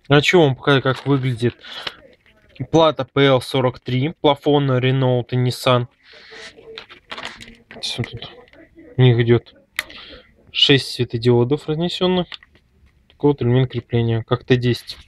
А чё вам показать, как выглядит плата PL43, плафон Renault и Nissan. Всё тут у них идет 6 светодиодов разнесенных. Такой вот элемент крепления, как Т10.